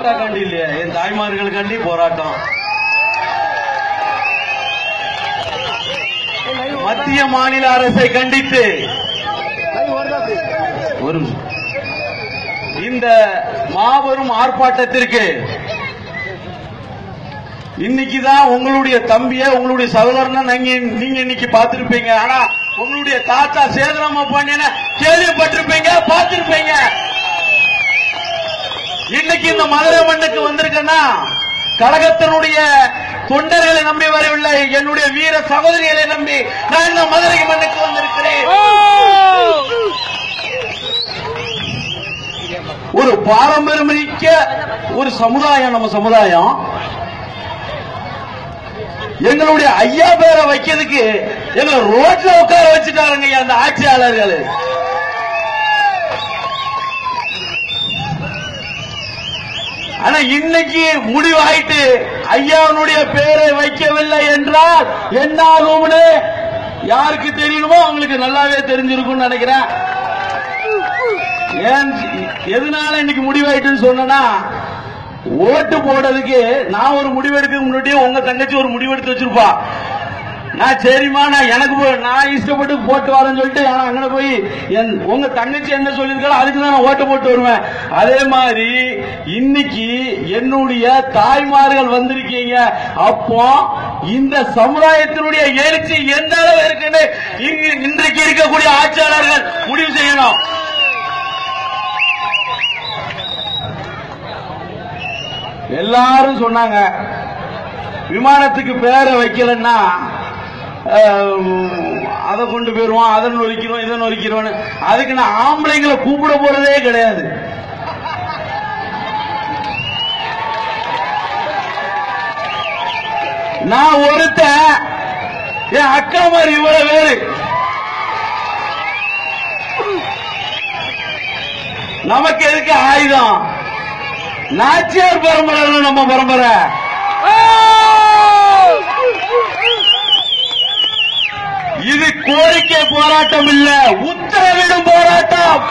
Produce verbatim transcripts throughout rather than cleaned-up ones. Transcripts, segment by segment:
கண்டி இல்லையா என் தாய்மார்கள் கண்டி போராட்டம். மத்திய மாநில அரசை கண்டித்து ஒரு இந்த மாபெரும் ஆர்ப்பாட்டத்திற்கு இன்னைக்குதான் உங்களுடைய தம்பிய உங்களுடைய சகோதரனை நீங்க இன்னைக்கு பார்த்திருப்பீங்க. ஆனா உங்களுடைய தாத்தா சேதுராம பாண்டியனை கேள்விப்பட்டிருப்பீங்க, பார்த்திருப்பீங்க. இன்னைக்கு இந்த மதுரை மண்ணுக்கு வந்திருக்கேன்னா கழகத்தினுடைய தொண்டர்களை நம்பி வரவில்லை, என்னுடைய வீர சகோதரிகளை நம்பி நான் இந்த மதுரை மண்ணுக்கு வந்திருக்கிறேன். ஒரு பாரம்பரியமிக்க ஒரு சமுதாயம் நம்ம சமுதாயம். எங்களுடைய ஐயா பேரை வைக்கிறதுக்கு எங்களை ரோட்ல உட்கார வச்சுட்டாருங்க அந்த ஆட்சியாளர்கள். ஆனா இன்னைக்கு முடிவாயிட்டு ஐயாவுடைய பேரை வைக்கவில்லை என்றால் என்ன ஆகும்னு யாருக்கு தெரியணுமோ அவங்களுக்கு நல்லாவே தெரிஞ்சிருக்கும்னு நினைக்கிறேன். ஏன் எதனால இன்னைக்கு முடிவாயிட்டுன்னு சொன்னா, ஓட்டு போடுறதுக்கு நான் ஒரு முடிவெடுக்க முன்னாடியே உங்க தங்கச்சி ஒரு முடிவெடுத்து வச்சிருப்பா. நான் சரிமா நான் எனக்கு நான் இஷ்டப்பட்டு போட்டு வரேன்னு சொல்லிட்டு அங்க போய் உங்க தங்கச்சி என்ன சொல்லியிருக்காளோ அதுக்கு தான் நான் ஓட்டு போட்டு வருவேன். அதே மாதிரி இன்னைக்கு என்னுடைய தாய்மார்கள் வந்திருக்கீங்க. அப்போ இந்த சமுதாயத்தினுடைய எழுச்சி எந்த அளவு இருக்குன்னு இன்றைக்கு இருக்கக்கூடிய ஆட்சியாளர்கள் முடிவு செய்யணும். எல்லாரும் சொன்னாங்க விமானத்துக்கு பேரை வைக்கலன்னா அதை கொண்டு போயிருவோம், அதை நொறிக்கிறோம், இதை நொறிக்கிறோம். அதுக்கு நான் ஆம்பளைங்களை கூப்பிட போறதே கிடையாது. நான் ஒருத்த என் அக்கா மாதிரி இவ்வளவு பேரு நமக்கு எதுக்கு ஆயுதம்? நாச்சியார் பரம்பரை நம்ம பரம்பரை. இது கோரிக்கை போராட்டம் இல்ல, உத்தரவிடும் போராட்டம்.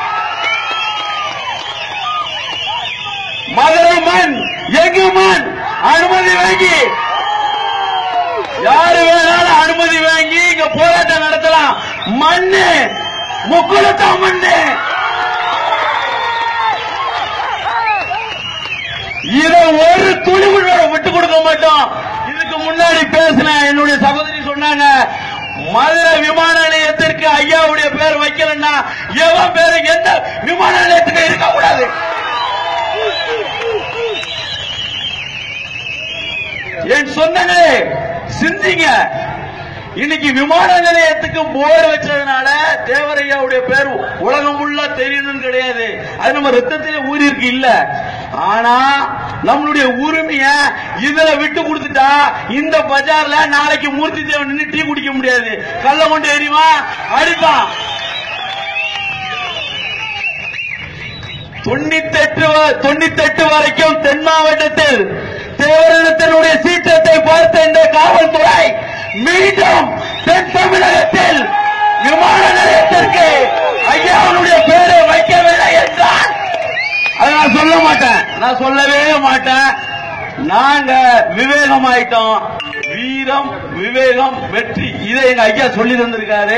மதுரை மண் எங்கு மண் அனுமதி வாங்கி யாரு வேணாலும் அனுமதி வாங்கி இங்க போராட்டம் நடத்தலாம். மண்ணு முக்குளத்தா மண்ணு. இதை ஒரு துளி விட்டு கொடுக்க மாட்டோம். இதுக்கு முன்னாடி பேசின என்னுடைய சகோதரி சொன்னாங்க, மதுரை விமான நிலையத்திற்கு ஐயாவுடைய பேர் வைக்கலன்னா எவன் பேரு எந்த விமான நிலையத்துக்கு இருக்கக்கூடாது. என் சொன்னங்களே சிந்திங்க. இன்னைக்கு விமான நிலையத்துக்கு போர்டு வச்சதுனால தேவரையாவுடைய பேர் உலகம் ஃபுல்லா தெரியணும்னு கிடையாது. அது நம்ம ரத்தத்திலே ஊறி இருக்கு இல்ல. ஆனா நம்மளுடைய உரிமைய இதுல விட்டு கொடுத்துட்டா இந்த பஜார்ல நாளைக்கு மூர்த்தி தேவன் நின்று டீ குடிக்க முடியாது. கள்ள கொண்டு எறிவா அடிப்பான். தொண்ணூத்தெட்டு தொண்ணூத்தெட்டு வரைக்கும் தென் மாவட்டத்தில் தேவரிடத்தினுடைய சீற்றத்தை பார்த்த இந்த காவல்துறை மீண்டும் தென் தமிழகத்தில் விமான நிலையத்திற்கு ஐயாவுடைய பேரை வைக்கவில்லை என்றால் அதை நான் சொல்ல மாட்டேன், நான் சொல்லவே மாட்டேன். நாங்க விவேகமாயிட்டோம். வீரம் விவேகம் வெற்றி, இதை எங்க ஐயா சொல்லி தந்திருக்காரு.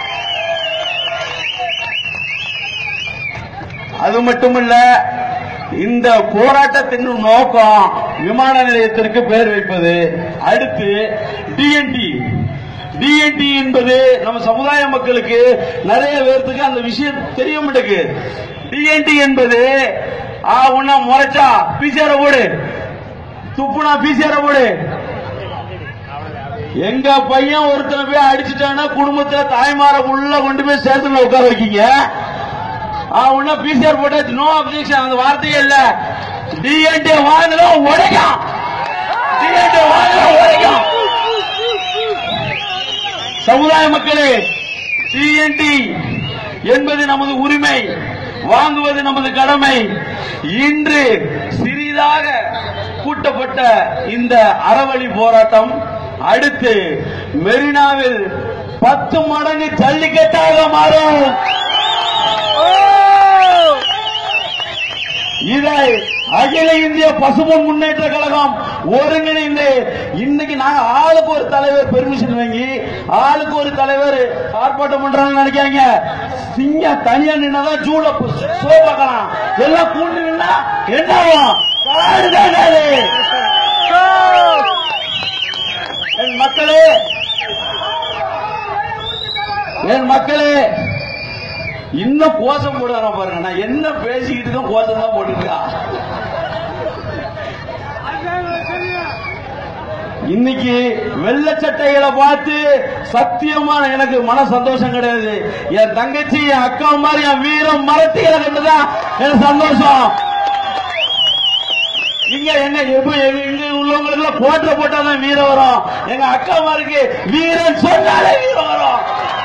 அது மட்டுமல்ல, இந்த போராட்டத்தின் நோக்கம் விமான நிலையத்திற்கு பெயர் வைப்பது. அடுத்து டிஎன்டி டிஎன்டி என்பது நம்ம சமுதாய மக்களுக்கு நிறைய பேருக்கு அந்த விஷயம் தெரிய மாட்டேங்குது. டிஎன்டி என்பது உன்ன முறைச்சா பிசிஆர போடு, துப்புனா பிசிஆர போடு. எங்க பையன் ஒருத்தனை போய் அடிச்சுட்டான்னா குடும்பத்துல தாய்மார உள்ள கொண்டு போய் ஸ்டேஷன்ல உட்கார வைக்கீங்க. உன்ன பிசிஆர் போட்டு நோ அப்ஜெக்ஷன் அந்த வார்த்தையே இல்ல. டிஎன்டி வாங்கலாம் உடைக்கும், டிஎன்டி வாங்கலாம் உடைக்கும். சமுதாய மக்களே, டிஎன்டி என்பது நமது உரிமை, வாங்குவது நமது கடமை. இன்று சிறிதாக கூட்டப்பட்ட இந்த அறவழி போராட்டம் அடுத்து மெரினாவில் பத்து மடங்கு ஜல்லிக்கட்டாக மாறும். இதை அகில இந்திய பசும்பொன் முன்னேற்ற கழகம் ஒருங்கிணைந்து இன்னைக்கு நாங்க ஆளுக்கு ஒரு தலைவர் பெர்மிஷன் வாங்கி ஆளுக்கு ஒரு தலைவர் ஆர்ப்பாட்டம் பண்றாங்கன்னு நினைக்காங்க. சிங்க தனியா நின்னாதான் ஜூல ஷோ பார்க்கலாம். எல்லாம் கூண்டு நின்னா என்ன ஆகும்? என் மக்களே, என் மக்களே, இன்னும் கோஷம் போடுறான் பாருங்க. நான் என்ன பேசிக்கிட்டு தான் கோஷம் தான் போட்டுருக்கான். இன்னைக்கு வெள்ளை சட்டைகளை பார்த்து சத்தியமா எனக்கு மன சந்தோஷம் கிடையாது. என் தங்கச்சி என் அக்கா மாதிரி என் வீரம் மரத்திகளை கண்டுதான் எனக்கு சந்தோஷம். இங்க எங்க இங்க உள்ளவங்களுக்கு போட்ட போட்டாதான் வீரம் வரும். எங்க அக்கா மாருக்கு வீரன் சொன்னாலே வீரம் வரும்.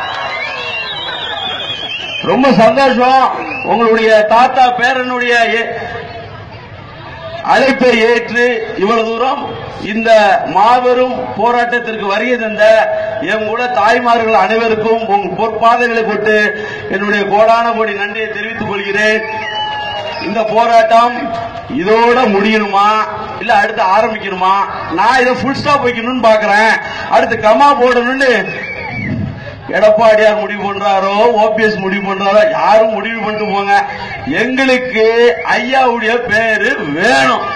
ரொம்ப சந்தோஷம். உங்களுடைய தாத்தா பேரனுடைய அழைப்பை ஏற்று இவ்வளவு தூரம் இந்த மாபெரும் போராட்டத்திற்கு வருகை தந்த என் கூட தாய்மார்கள் அனைவருக்கும் உங்கள் பொற்பாதைகளை கொண்டு என்னுடைய கோடான கோடி நன்றியை தெரிவித்துக் கொள்கிறேன். இந்த போராட்டம் இதோட முடியணுமா இல்ல அடுத்து ஆரம்பிக்கணுமா? நான் இதை ஃபுல் ஸ்டாப் வைக்கணும்னு பாக்குறேன். அடுத்து கமா போடணும்னு எடப்பாடியார் முடிவு பண்றாரோ ஓபிஎஸ் முடிவு பண்றாரோ யாரும் முடிவு பண்ணிட்டு போங்க. எங்களுக்கு ஐயாவுடைய பேரு வேணும்.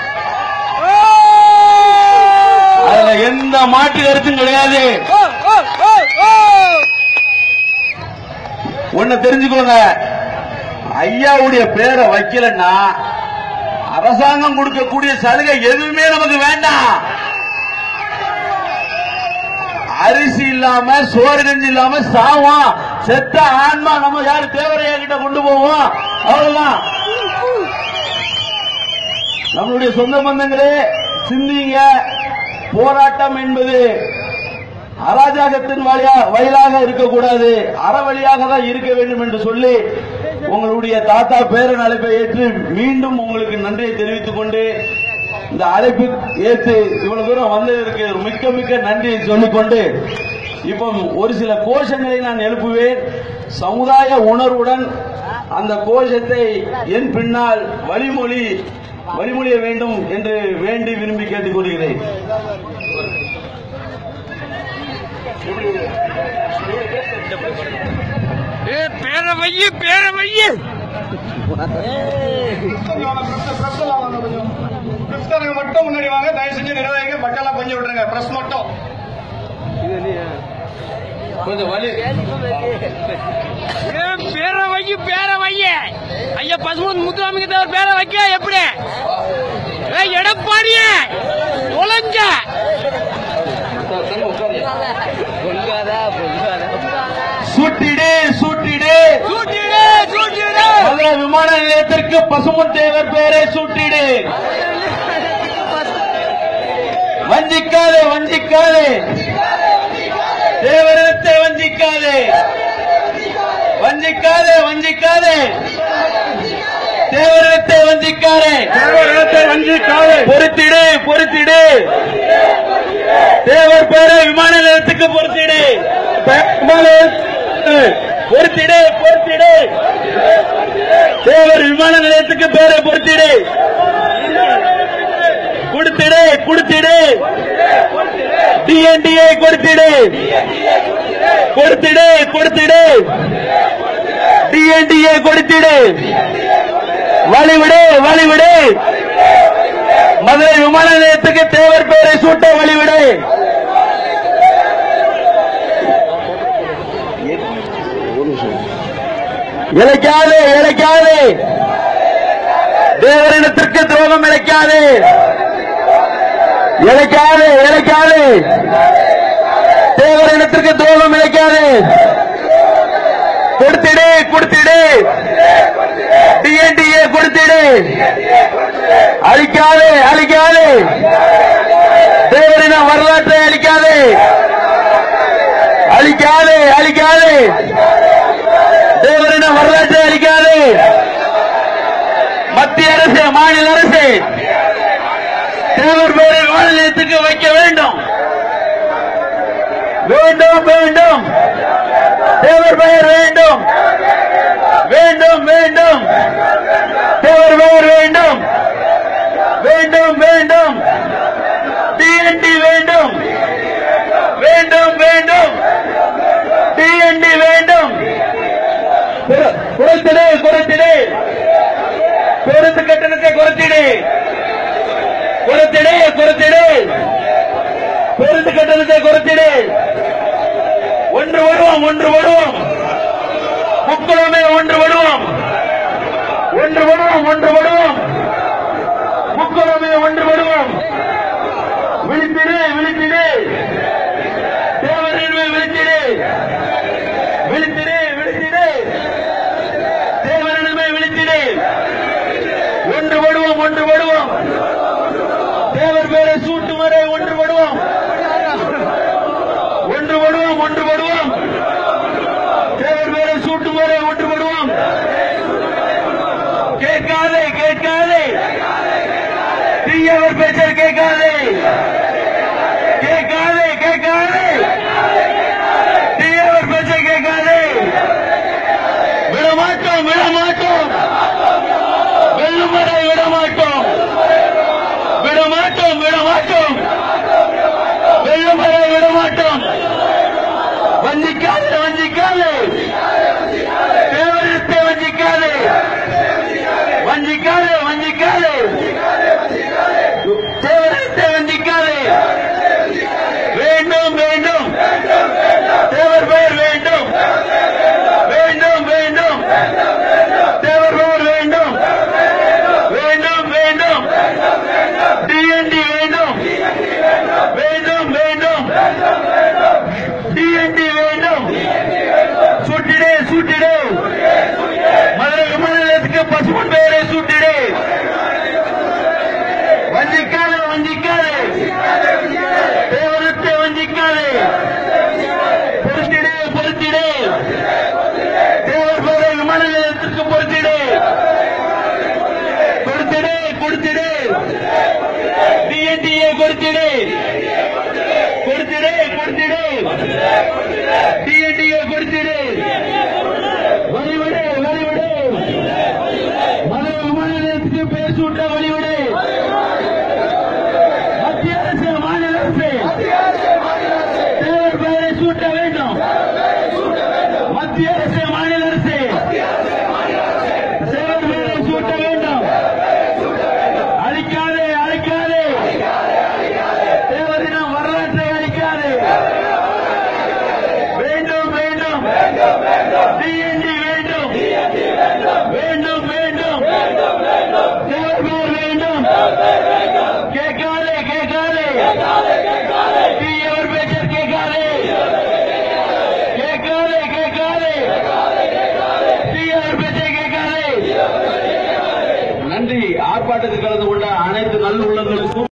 அதுல எந்த மாற்று கருத்தும் கிடையாது. ஒன்னு தெரிஞ்சுக்கோங்க, ஐயாவுடைய பேரை வைக்கலன்னா அரசாங்கம் கொடுக்கக்கூடிய சலுகை எதுவுமே நமக்கு வேண்டாம். அரிசி இல்லாம சோறு கஞ்சி இல்லாம சாவோம். செத்த ஆன்மா நம்ம யாரு தேவரையா கிட்ட கொண்டு போவோம். அவ்வளவுதான். நம்மளுடைய சொந்த பந்தங்களே சிந்திங்க. போராட்டம் என்பது அராஜகத்தின் வழியாக இருக்கக்கூடாது, அறவழியாக தான் இருக்க வேண்டும் என்று சொல்லி உங்களுடைய தாத்தா பேரன் அழைப்பை ஏற்று மீண்டும் உங்களுக்கு நன்றியை தெரிவித்துக் கொண்டு இந்த அழைப்பு ஏற்று இவ்வளவு தூரம் வந்ததற்கு மிக்க மிக்க நன்றியை சொல்லிக்கொண்டு இப்போ ஒரு சில கோஷங்களை நான் எழுப்புவேன். சமுதாய உணர்வுடன் அந்த கோஷத்தை என் பின்னால் வழிமொழி வழிமொழிய வேண்டும் என்று வேண்டி விரும்பி கேட்டுக் கொள்கிறேன். பேரவைய பேரவைய மட்டும் முன்னாடி வாங்க. தயவு செஞ்சு நிர்வாகிங்க மக்கள் கொஞ்சம் விட்டுருங்க. பிரஸ் மட்டும் கொஞ்சம் வலி. பேரவைய பேரவைய ஐயா பசுமன் முத்துராமிக்கு தேவர் பேர வைக்க எப்படி எடப்பாடிய ஒலங்க சூட்டிடு சூட்டிடு சூட்டிடு சூட்டிடு மதுரை விமான நிலையத்திற்கு பசுமன் தேவர் பேரை சூட்டிடு. வஞ்சிக்காதே வஞ்சிக்காதே தேவரத்தை வஞ்சிக்காதே வஞ்சிக்காதே வஞ்சிக்காதே தேவரத்தை வஞ்சிக்காதே தேவரத்தை வஞ்சிக்காதே பொறுத்திடு பொறுத்திடு தேவர் பேரை விமான நிலையத்துக்கு பொறுத்திடு பொறுத்திடு பொறுத்திடு தேவர் விமான நிலையத்துக்கு பேரை பொறுத்திடு கொடுத்திடு கொடுத்திடு டிஎன்டிஏ கொடுத்திடு கொடுத்திடு கொடுத்திடு டிஎன்டிஏ கொடுத்திடு வழிவிடு வழிவிடு மதுரை விமான நிலையத்துக்கு தேவர் பேரை சூட்ட வழிவிடு. இழைக்காதே இழைக்காதே தேவரினத்திற்கு துரோகம் இழைக்காதே இழைக்காதே இழைக்காதே தேவரினத்திற்கு துரோகம் இழைக்காதே. கொடுத்திடு கொடுத்திடு டிஎன்டிஏ கொடுத்திடு அழிக்காதே அழிக்காதே தேவரின வரலாற்றை அழிக்காதே அழிக்காதே அழிக்காதே தேவரின வரலாற்றை அழிக்காதே. மத்திய அரசு மாநில அரசு தேவர் பேரை மாநிலத்துக்கு வைக்க வேண்டும் வேண்டும் வேண்டும் தேவர் பெயர் வேண்டும் வேண்டும் வேண்டும் தேவர் பெயர் வேண்டும் வேண்டும் வேண்டும் டிஎன்டி வேண்டும் வேண்டும் வேண்டும் டிஎன்டி வேண்டும். குறைத்திடு குறைத்திடு பேருந்து கட்டணத்தை குறைத்திடு குறைத்திடு குறைத்திடு பேருந்து கட்டணத்தை குறைத்திடு. ஒன்று வருவோம் ஒன்று வருவோம் முக்குளமே ஒன்று வருவோம் ஒன்று வருவோம் ஒன்று வருவோம் முக்குளமே ஒன்று வருவோம். விழித்திடு விழித்திடு தேவரின்மை விழித்திடு விழித்திடு விழித்திடு தேவரின்மை விழித்திடு. ஒன்று வருவோம் ஒன்று வருவோம் தேவர் பேரை சூட்டும் வரை ஒன்று வருவோம் ஒன்று வருவோம் ஒன்று வருவோம் தேவர் பேரை சூட்டும் வரை ஒன்று வருவோம். கேட்காதே கேட்காதே தீயவர் பேச்சை கேட்காதே கேட்காதே கேட்காதே தீயவர் பேச்சை கேட்காதே. விடமாட்டோம் விடமாட்டோம் வெல்லும் வரை விடமாட்டோம் விடமாட்டோம் விடமாட்டோம் வெல்லும் வரை விடமாட்டோம். வஞ்சிக்காதே வஞ்சிக்காதே தேவரத்தை வஞ்சிக்காதே வஞ்சிக்காதே வஞ்சிக்காதே தேவரத்தை வஞ்சிக்காதே. வேண்டும் வேண்டும் தேவர் பெயர் வேண்டும் வேண்டும் வேண்டும் தேவர் பெயர் வேண்டும் வேண்டும் வேண்டும் டிஎன்டி வேண்டும் வேண்டும் வேண்டும் டிஎன்டி வேண்டும். சூட்டிடு சூட்டிடு மதுரை விமான நிலையத்துக்கு பசுமன் பெயரை சூட்டிடு. வஞ்சிக்காதே வஞ்சிக்காதே தேவரத்தை வஞ்சிக்காதே. பொறுத்திடு பொறுத்திடு தேவர் பெயரை விமான நிலையத்திற்கு பொறுத்திடு. கொடுத்திடு கொடுத்திடு டிஎன்டிஏ கொடுத்திடு கொடுத்திடு கொடுத்திடு டிஎன்டிஏ கொடுத்திடு. வழிவிடு வழிவிடு மதுரை விமான நிலையத்துக்கு பேர் சூட்ட வழிவிடு. மத்திய அரசு மாநில அரசு தேவர் பெயரை சூட்ட வேண்டும். மத்திய அரசு மாநில அரசு தேவர் பெயரை சூட்ட வேண்டும். அழிக்காதே அழிக்காதே தேவதினம் வரலாற்றை அழிக்காதே. வேண்டும் வேண்டும் டிஎன்டி வேண்டும் வேண்டும் வேண்டும் தேவர் பெயர் வேண்டும். கேட்காதே கேட்காதே தீயவர் பேச்சை கேட்காதே கேட்காதே கேட்காதே தீயவர் பேச்சை கேட்காதே. நன்றி. ஆர்ப்பாட்டத்தில் கலந்து கொண்ட அனைத்து நல்ல உள்ளங்களுக்கும்